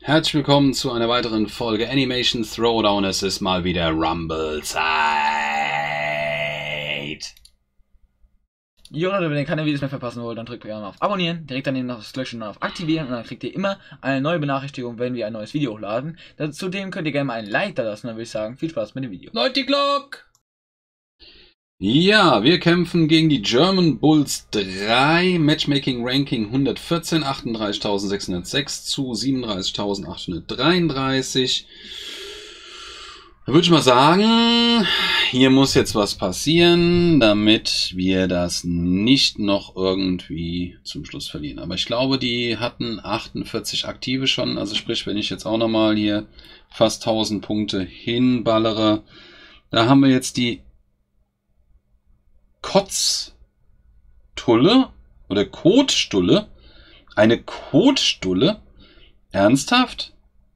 Herzlich willkommen zu einer weiteren Folge Animation Throwdown. Es ist mal wieder Rumble-Zeit. Jo Leute, wenn ihr keine Videos mehr verpassen wollt, dann drückt gerne auf Abonnieren, direkt daneben noch das Glöckchen auf Aktivieren und dann kriegt ihr immer eine neue Benachrichtigung, wenn wir ein neues Video hochladen. Zudem könnt ihr gerne mal ein Like da lassen, dann würde ich sagen, viel Spaß mit dem Video. Leute, die Glock! Ja, wir kämpfen gegen die German Bulls 3, Matchmaking Ranking 114, 38.606 zu 37.833. Da würde ich mal sagen, hier muss jetzt was passieren, damit wir das nicht noch irgendwie zum Schluss verlieren. Aber ich glaube, die hatten 48 Aktive schon, also sprich, wenn ich jetzt auch nochmal hier fast 1000 Punkte hinballere, da haben wir jetzt die Kotztulle oder Kotstulle. Eine Kotstulle? Ernsthaft?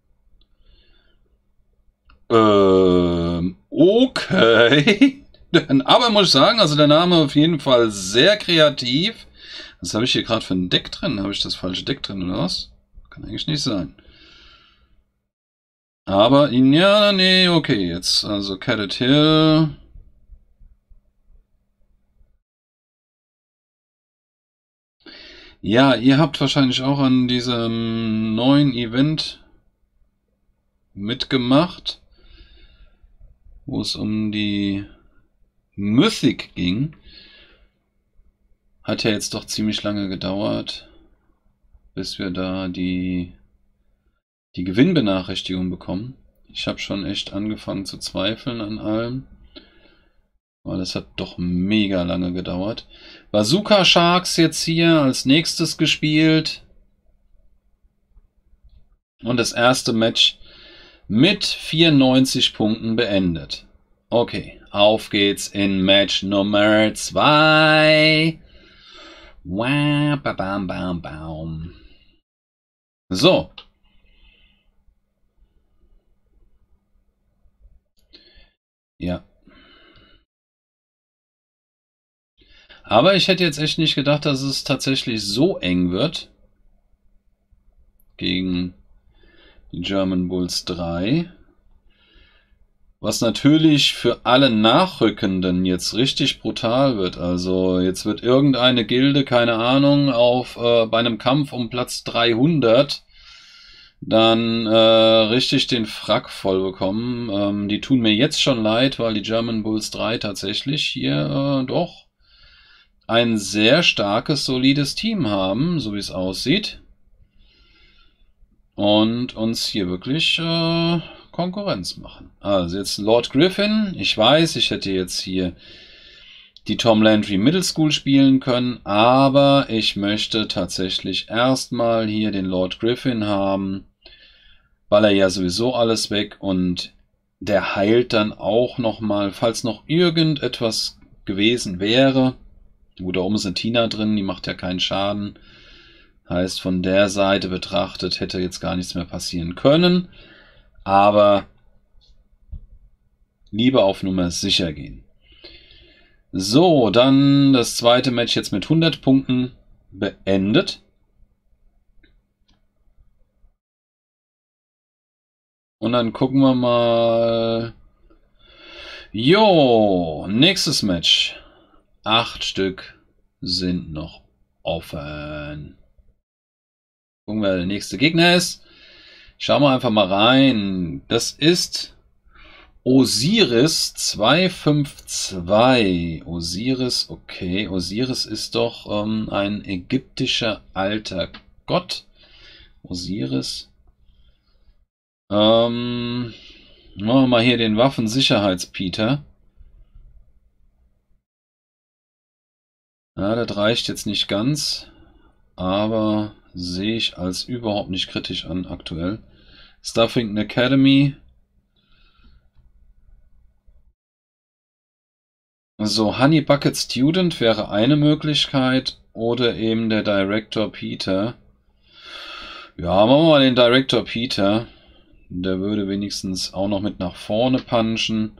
Okay. Aber muss ich sagen, also der Name auf jeden Fall sehr kreativ. Was habe ich hier gerade für ein Deck drin? Habe ich das falsche Deck drin oder was? Kann eigentlich nicht sein. Aber, ja, nee, okay, jetzt also Cadet Hill. Ja, ihr habt wahrscheinlich auch an diesem neuen Event mitgemacht, wo es um die Mythic ging. Hat ja jetzt doch ziemlich lange gedauert, bis wir da die Gewinnbenachrichtigung bekommen. Ich habe schon echt angefangen zu zweifeln an allem, weil es hat doch mega lange gedauert. Bazooka Sharks jetzt hier als nächstes gespielt. Und das erste Match mit 94 Punkten beendet. Okay, auf geht's in Match Nummer 2. So. Ja. Aber ich hätte jetzt echt nicht gedacht, dass es tatsächlich so eng wird. Gegen die German Bulls 3. Was natürlich für alle Nachrückenden jetzt richtig brutal wird. Also jetzt wird irgendeine Gilde, keine Ahnung, bei einem Kampf um Platz 300 dann richtig den Frack voll bekommen. Die tun mir jetzt schon leid, weil die German Bulls 3 tatsächlich hier doch ein sehr starkes, solides Team haben, so wie es aussieht. Und uns hier wirklich Konkurrenz machen. Also jetzt Lord Griffin. Ich weiß, ich hätte jetzt hier die Tom Landry Middle School spielen können, aber ich möchte tatsächlich erstmal hier den Lord Griffin haben, weil er ja sowieso alles weg und der heilt dann auch nochmal, falls noch irgendetwas gewesen wäre. Gut, da oben ist eine Tina drin, die macht ja keinen Schaden. Heißt, von der Seite betrachtet hätte jetzt gar nichts mehr passieren können. Aber lieber auf Nummer sicher gehen. So, dann das zweite Match jetzt mit 100 Punkten beendet. Und dann gucken wir mal. Jo, nächstes Match. 8 Stück sind noch offen. Gucken wir, wer der nächste Gegner ist. Schauen wir einfach mal rein. Das ist Osiris 252. Osiris, okay. Osiris ist doch ein ägyptischer alter Gott. Osiris. Machen wir mal hier den Waffensicherheits-Peter. Ja, das reicht jetzt nicht ganz, aber sehe ich als überhaupt nicht kritisch an aktuell. Stuffington Academy. So, Honey Bucket Student wäre eine Möglichkeit oder eben der Director Peter. Ja, machen wir mal den Director Peter. Der würde wenigstens auch noch mit nach vorne punchen.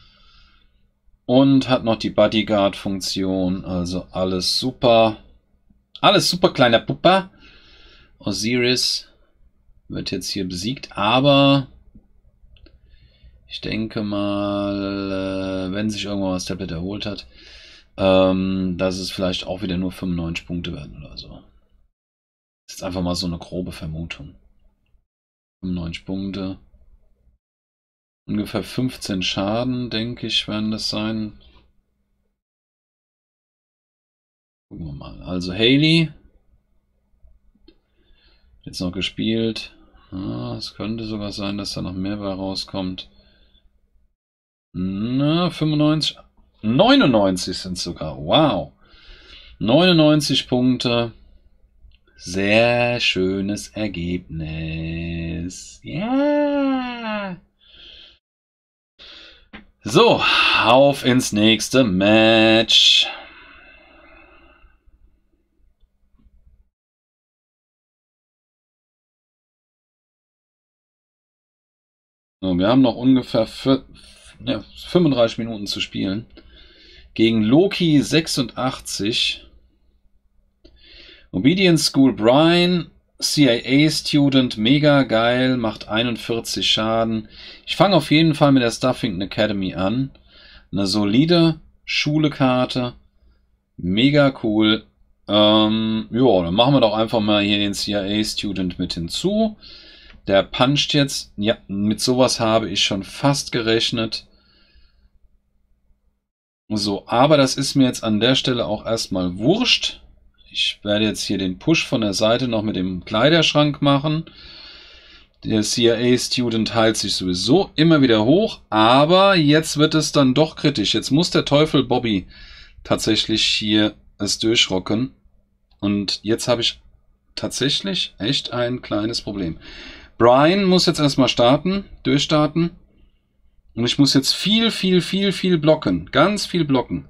Und hat noch die Bodyguard-Funktion. Also alles super. Alles super, kleiner Pupper. Osiris wird jetzt hier besiegt, aber ich denke mal, wenn sich irgendwann das Tablet erholt hat, dass es vielleicht auch wieder nur 95 Punkte werden oder so. Das ist jetzt einfach mal so eine grobe Vermutung. 95 Punkte. Ungefähr 15 Schaden, denke ich, werden das sein. Gucken wir mal. Also Haley. Jetzt noch gespielt. Es könnte sogar sein, dass da noch mehr bei rauskommt. Na, 95. 99 sind sogar. Wow. 99 Punkte. Sehr schönes Ergebnis. Ja. So, auf ins nächste Match. So, wir haben noch ungefähr 35 Minuten zu spielen. Gegen Loki 86. Obedience School Brian, CIA Student, mega geil, macht 41 Schaden. Ich fange auf jeden Fall mit der Stuffington Academy an. Eine solide Schulekarte. Mega cool. Ja, dann machen wir doch einfach mal hier den CIA Student mit hinzu. Der puncht jetzt. Ja, mit sowas habe ich schon fast gerechnet. So, aber das ist mir jetzt an der Stelle auch erstmal wurscht. Ich werde jetzt hier den Push von der Seite noch mit dem Kleiderschrank machen. Der CIA-Student heilt sich sowieso immer wieder hoch, aber jetzt wird es dann doch kritisch. Jetzt muss der Teufel Bobby tatsächlich hier es durchrocken. Und jetzt habe ich tatsächlich echt ein kleines Problem. Brian muss jetzt erstmal durchstarten. Und ich muss jetzt viel blocken. Ganz viel blocken.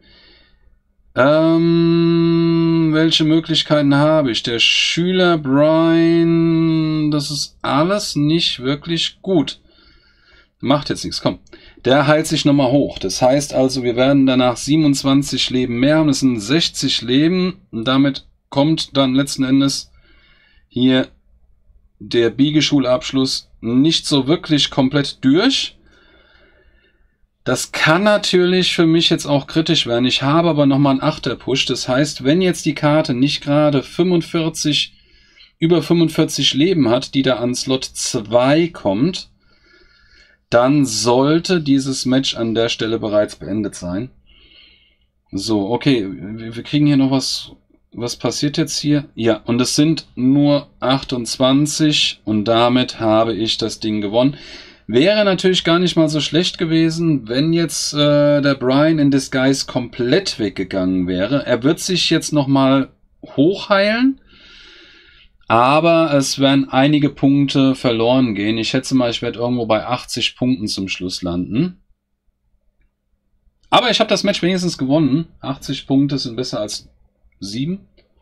Welche Möglichkeiten habe ich? Der Schüler Brian, das ist alles nicht wirklich gut. Macht jetzt nichts, komm. Der heilt sich nochmal hoch. Das heißt also, wir werden danach 27 Leben mehr haben. Das sind 60 Leben. Und damit kommt dann letzten Endes hier der Biegeschulabschluss nicht so wirklich komplett durch. Das kann natürlich für mich jetzt auch kritisch werden. Ich habe aber nochmal einen Achter-Push. Das heißt, wenn jetzt die Karte nicht gerade über 45 Leben hat, die da an Slot 2 kommt, dann sollte dieses Match an der Stelle bereits beendet sein. So, okay, wir kriegen hier noch was. Was passiert jetzt hier? Ja, und es sind nur 28 und damit habe ich das Ding gewonnen. Wäre natürlich gar nicht mal so schlecht gewesen, wenn jetzt der Brian in Disguise komplett weggegangen wäre. Er wird sich jetzt nochmal hochheilen, aber es werden einige Punkte verloren gehen. Ich schätze mal, ich werde irgendwo bei 80 Punkten zum Schluss landen. Aber ich habe das Match wenigstens gewonnen. 80 Punkte sind besser als 7.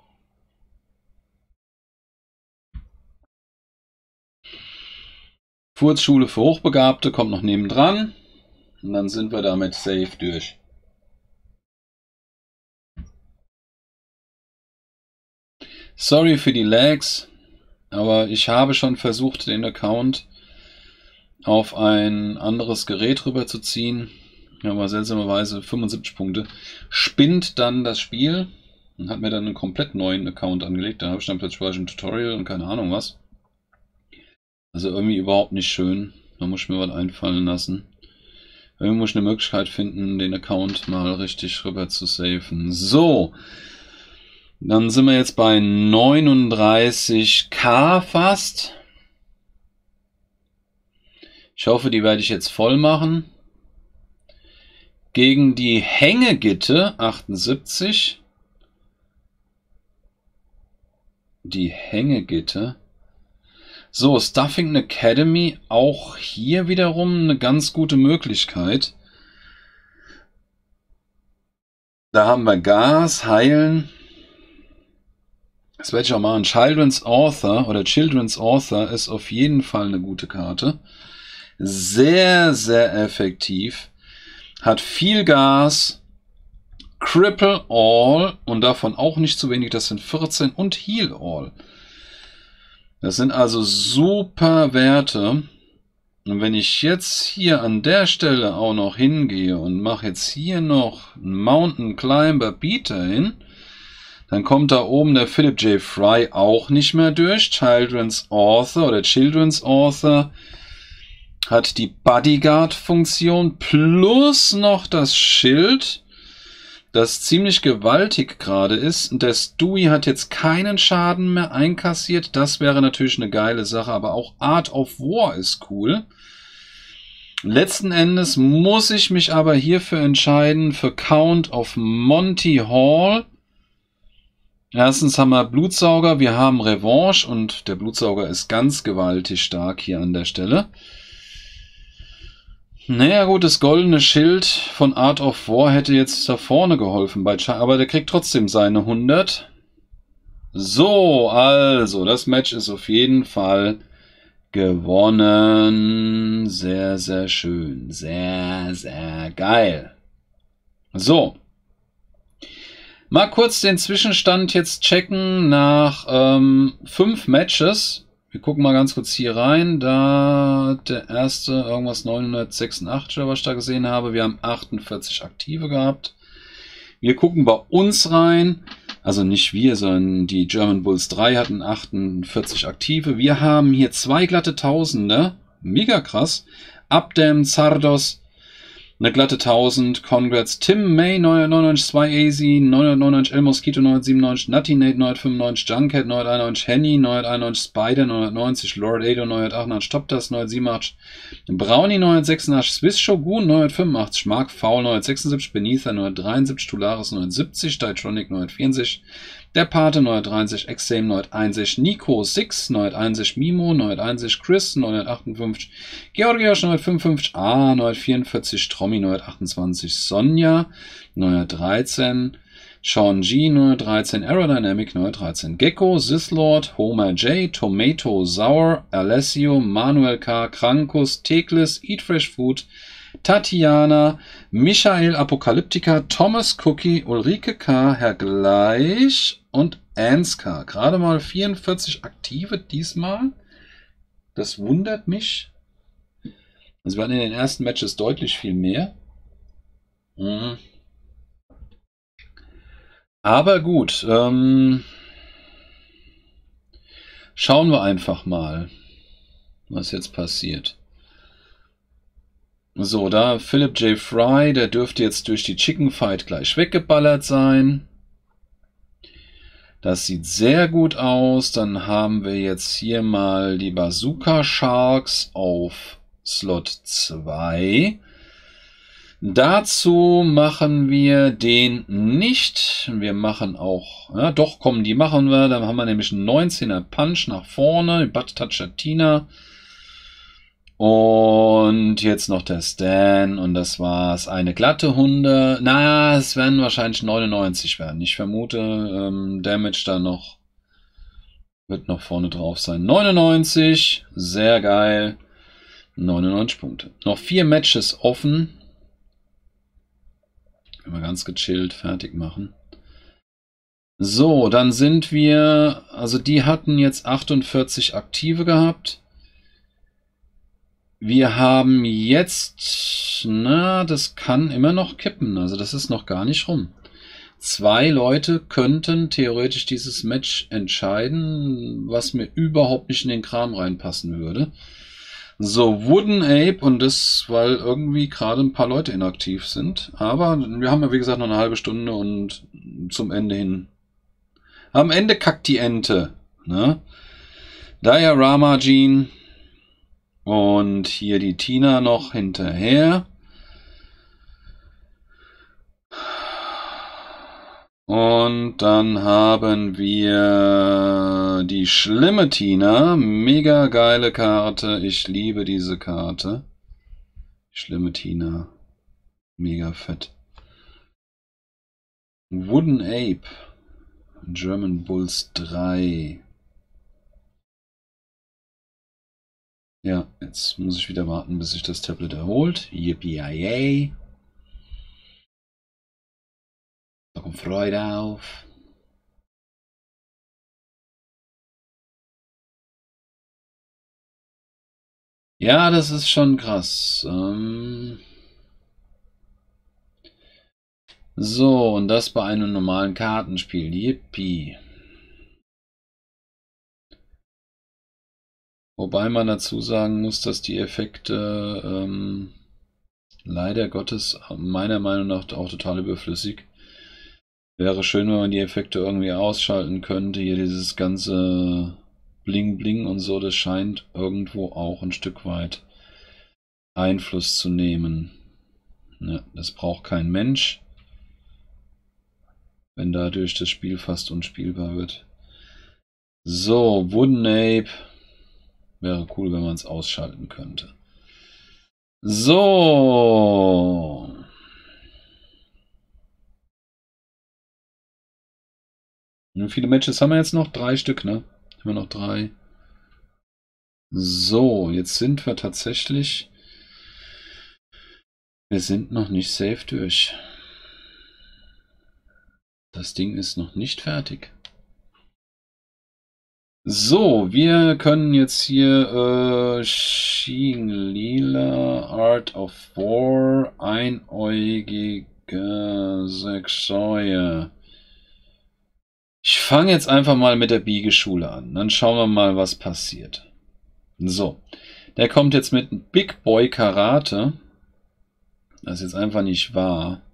Furzschule für Hochbegabte kommt noch nebendran. Und dann sind wir damit safe durch. Sorry für die Lags, aber ich habe schon versucht, den Account auf ein anderes Gerät rüberzuziehen. Aber seltsamerweise 75 Punkte. Spinnt dann das Spiel und hat mir dann einen komplett neuen Account angelegt. Da habe ich dann plötzlich ein Tutorial und keine Ahnung was. Also irgendwie überhaupt nicht schön. Da muss ich mir was einfallen lassen. Irgendwie muss ich eine Möglichkeit finden, den Account mal richtig rüber zu safen. So. Dann sind wir jetzt bei 39k fast. Ich hoffe, die werde ich jetzt voll machen. Gegen die Hängegitte 78. Die Hängegitte. So, Stuffington Academy, auch hier wiederum eine ganz gute Möglichkeit. Da haben wir Gas, Heilen. Das werde ich auch machen. Children's Author ist auf jeden Fall eine gute Karte. Sehr, sehr effektiv. Hat viel Gas. Cripple All und davon auch nicht zu wenig. Das sind 14 und Heal All. Das sind also super Werte. Und wenn ich jetzt hier an der Stelle auch noch hingehe und mache jetzt hier noch einen Mountain Climber Beater hin, dann kommt da oben der Philip J. Fry auch nicht mehr durch. Children's Author hat die Bodyguard-Funktion plus noch das Schild, das ziemlich gewaltig gerade ist. Und der Stewie hat jetzt keinen Schaden mehr einkassiert. Das wäre natürlich eine geile Sache, aber auch Art of War ist cool. Letzten Endes muss ich mich aber hierfür entscheiden, für Count of Monty Hall. Erstens haben wir Blutsauger, wir haben Revanche und der Blutsauger ist ganz gewaltig stark hier an der Stelle. Naja gut, das goldene Schild von Art of War hätte jetzt da vorne geholfen, aber der kriegt trotzdem seine 100. So, also, das Match ist auf jeden Fall gewonnen. Sehr, sehr schön. Sehr, sehr geil. So. Mal kurz den Zwischenstand jetzt checken nach 5 Matches. Wir gucken mal ganz kurz hier rein. Da der erste irgendwas 986 oder was ich da gesehen habe. Wir haben 48 Aktive gehabt. Wir gucken bei uns rein. Also nicht wir, sondern die German Bulls 3 hatten 48 Aktive. Wir haben hier 2 glatte Tausende. Mega krass. Abdem Zardos, eine glatte 1000. Congrats. Tim May 999, 2 AZ, 999 El Mosquito 997, Nutty Nate 995, Junkhead 991, Henny 991, Spider 990, Lord Ado 998, Toptas 987, Brownie 986, Swiss Shogun 985, Mark Foul 976, Benitha 973, Tularis 970, Ditronic 964, der Pate 963, Exame 961, Nico 6 961, Mimo 961, Chris 958, Georgios 955, A 944, Trommi 928, Sonja 913, Sean G 913, Aerodynamic 913, Gecko, Sislord, Homer J, Tomato Sour, Alessio, Manuel K, Krankus, Teklis, Eat Fresh Food, Tatjana, Michael Apokalyptika, Thomas Cookie, Ulrike K, Herr Gleich und Ansgar. Gerade mal 44 Aktive diesmal. Das wundert mich. Also wir hatten in den ersten Matches deutlich viel mehr. Aber gut. Schauen wir einfach mal, was jetzt passiert. So, da Philip J. Fry, der dürfte jetzt durch die Chicken Fight gleich weggeballert sein. Das sieht sehr gut aus. Dann haben wir jetzt hier mal die Bazooka Sharks auf Slot 2. Dazu machen wir den nicht. Wir machen auch, ja doch, komm, die machen wir. Dann haben wir nämlich einen 19er Punch nach vorne, Butt Toucher Tina. Und jetzt noch der Stan und das war's. Eine glatte 100. Na, es werden wahrscheinlich 99 werden. Ich vermute, Damage da noch wird noch vorne drauf sein. 99, sehr geil. 99 Punkte. Noch 4 Matches offen. Können wir ganz gechillt fertig machen. So, dann sind wir, also die hatten jetzt 48 Aktive gehabt. Wir haben jetzt, na, das kann immer noch kippen, also das ist noch gar nicht rum. 2 Leute könnten theoretisch dieses Match entscheiden, was mir überhaupt nicht in den Kram reinpassen würde. So, Wooden Ape und das, weil irgendwie gerade ein paar Leute inaktiv sind. Aber wir haben ja wie gesagt noch eine halbe Stunde und zum Ende hin. Am Ende kackt die Ente, ne? Diorama Jean. Und hier die Tina noch hinterher. Und dann haben wir die schlimme Tina. Mega geile Karte. Ich liebe diese Karte. Schlimme Tina. Mega fett. Wooden Ape. German Bulls 3. Ja, jetzt muss ich wieder warten, bis sich das Tablet erholt. Yippie-yay. Da kommt Freude auf. Ja, das ist schon krass. So, und das bei einem normalen Kartenspiel. Yippie. Wobei man dazu sagen muss, dass die Effekte leider Gottes meiner Meinung nach auch total überflüssig. Wäre schön, wenn man die Effekte irgendwie ausschalten könnte. Hier dieses ganze Bling Bling und so, das scheint irgendwo auch ein Stück weit Einfluss zu nehmen. Ja, das braucht kein Mensch, wenn dadurch das Spiel fast unspielbar wird. So, Wooden Ape. Wäre cool, wenn man es ausschalten könnte. So. Wie viele Matches haben wir jetzt noch? 3 Stück, ne? Haben wir noch 3. So, jetzt sind wir tatsächlich... Wir sind noch nicht safe durch. Das Ding ist noch nicht fertig. So, wir können jetzt hier Sheen Lila, Art of War, einäugige Sechsäue. Ich fange jetzt einfach mal mit der Biegeschule an. Dann schauen wir mal, was passiert. So, der kommt jetzt mit Big Boy Karate. Das ist jetzt einfach nicht wahr.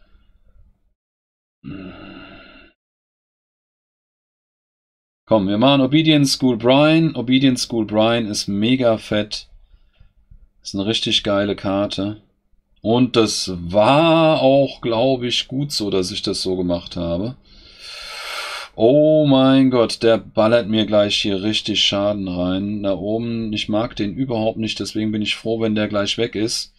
Komm, wir machen Obedience School Brian. Obedience School Brian ist mega fett. Ist eine richtig geile Karte. Und das war auch, glaube ich, gut so, dass ich das so gemacht habe. Oh mein Gott, der ballert mir gleich hier richtig Schaden rein. Da oben, ich mag den überhaupt nicht, deswegen bin ich froh, wenn der gleich weg ist.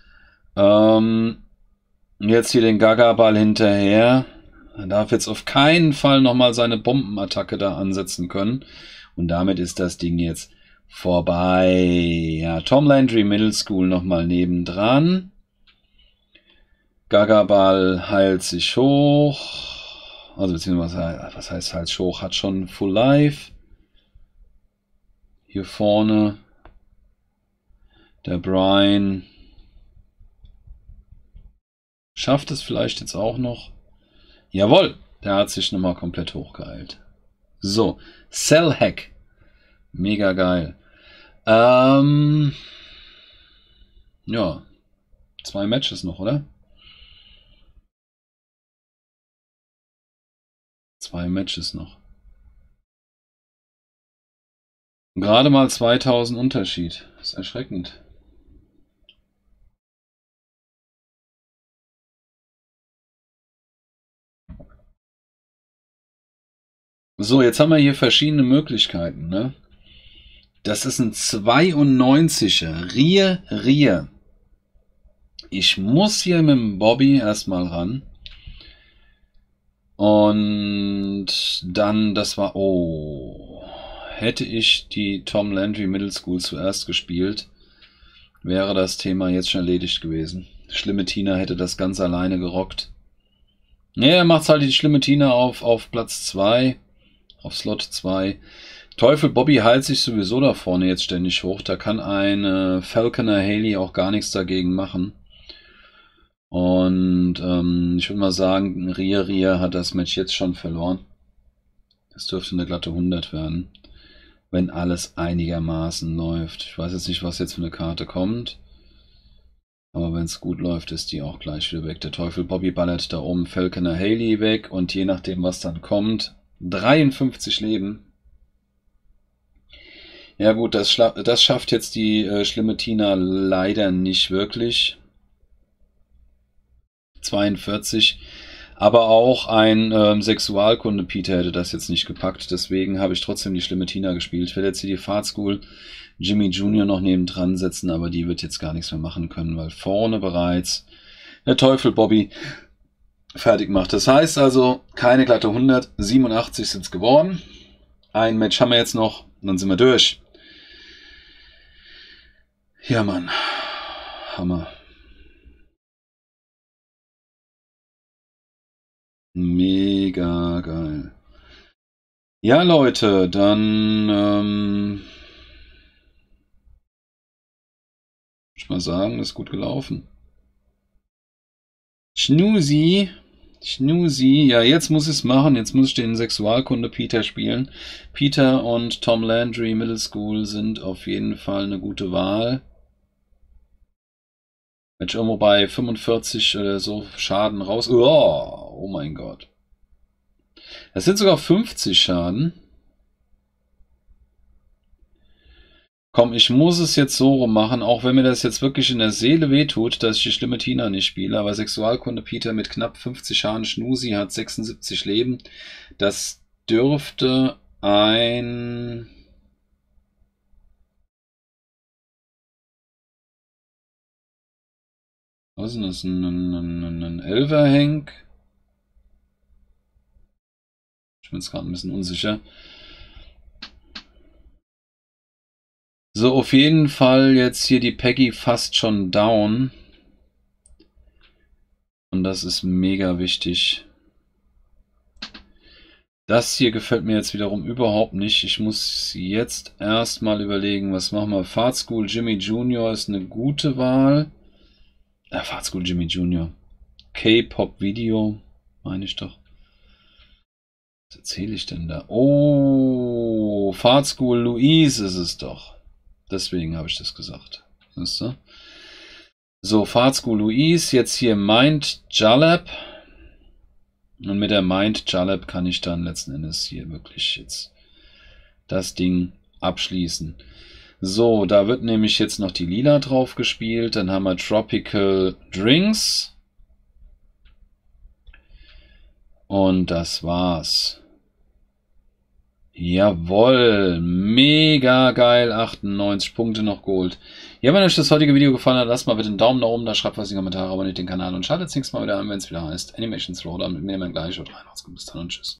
Jetzt hier den Gaga-Ball hinterher. Er darf jetzt auf keinen Fall nochmal seine Bombenattacke da ansetzen können. Und damit ist das Ding jetzt vorbei. Ja, Tom Landry Middle School nochmal nebendran. Gaga-Ball heilt sich hoch. Also beziehungsweise, was heißt heilt sich hoch? Hat schon Full Life. Hier vorne der Brian. Schafft es vielleicht jetzt auch noch. Jawohl, der hat sich nochmal komplett hochgeheilt. So, Cell Hack. Mega geil. Ja, 2 Matches noch, oder? 2 Matches noch. Gerade mal 2000 Unterschied. Ist erschreckend. So, jetzt haben wir hier verschiedene Möglichkeiten, ne? Das ist ein 92er. Rier. Ich muss hier mit dem Bobby erstmal ran. Und dann, das war, oh, hätte ich die Tom Landry Middle School zuerst gespielt, wäre das Thema jetzt schon erledigt gewesen. Schlimme Tina hätte das ganz alleine gerockt. Ne, er macht halt die Schlimme Tina auf Platz 2, auf Slot 2. Teufel Bobby heilt sich sowieso da vorne jetzt ständig hoch. Da kann ein Falconer Haley auch gar nichts dagegen machen. Und ich würde mal sagen, Ria hat das Match jetzt schon verloren. Das dürfte eine glatte 100 werden, wenn alles einigermaßen läuft. Ich weiß jetzt nicht, was jetzt für eine Karte kommt. Aber wenn es gut läuft, ist die auch gleich wieder weg. Der Teufel Bobby ballert da oben Falconer Haley weg. Und je nachdem, was dann kommt, 53 Leben. Ja gut, das schafft jetzt die schlimme Tina leider nicht wirklich. 42. Aber auch ein Sexualkunde-Peter hätte das jetzt nicht gepackt. Deswegen habe ich trotzdem die schlimme Tina gespielt. Ich werde jetzt hier die Fahrtschool Jimmy Jr. noch nebendran setzen, aber die wird jetzt gar nichts mehr machen können, weil vorne bereits der Teufel Bobby fertig macht. Das heißt also, keine glatte 100, 87 sind es geworden. Ein Match haben wir jetzt noch und dann sind wir durch. Ja, Mann. Hammer. Mega geil. Ja, Leute, dann Ich mal sagen, das ist gut gelaufen. Schnusi. Ja, jetzt muss ich es machen. Jetzt muss ich den Sexualkunde Peter spielen. Peter und Tom Landry Middle School sind auf jeden Fall eine gute Wahl. Wenn ich irgendwo bei 45 oder so Schaden raus... Oh mein Gott. Das sind sogar 50 Schaden. Komm, ich muss es jetzt so rum machen, auch wenn mir das jetzt wirklich in der Seele wehtut, dass ich die schlimme Tina nicht spiele, aber Sexualkunde Peter mit knapp 50 Schaden, Schnusi hat 76 Leben. Das dürfte ein... Was ist denn das? Ein Elverhenk? Ich bin jetzt gerade ein bisschen unsicher. So, auf jeden Fall jetzt hier die Peggy fast schon down. Und das ist mega wichtig. Das hier gefällt mir jetzt wiederum überhaupt nicht. Ich muss jetzt erstmal überlegen, was machen wir. Fart School Jimmy Jr. ist eine gute Wahl. Fart School Jimmy Jr. K-Pop Video, meine ich doch. Was erzähle ich denn da? Oh, Fart School Louise ist es doch. Deswegen habe ich das gesagt. Siehst du? So, Fart School Louise, jetzt hier Mind Jalab. Und mit der Mind Jalab kann ich dann letzten Endes hier wirklich jetzt das Ding abschließen. So, da wird nämlich jetzt noch die Lila drauf gespielt. Dann haben wir Tropical Drinks. Und das war's. Jawohl, mega geil, 98 Punkte noch Gold. Ja, wenn euch das heutige Video gefallen hat, lasst mal bitte einen Daumen nach oben da, schreibt was in die Kommentare, abonniert den Kanal und schaltet das nächste Mal wieder an, wenn es wieder heißt Animations Roller mit mir immer gleich und rein. Macht's gut, bis dann und tschüss.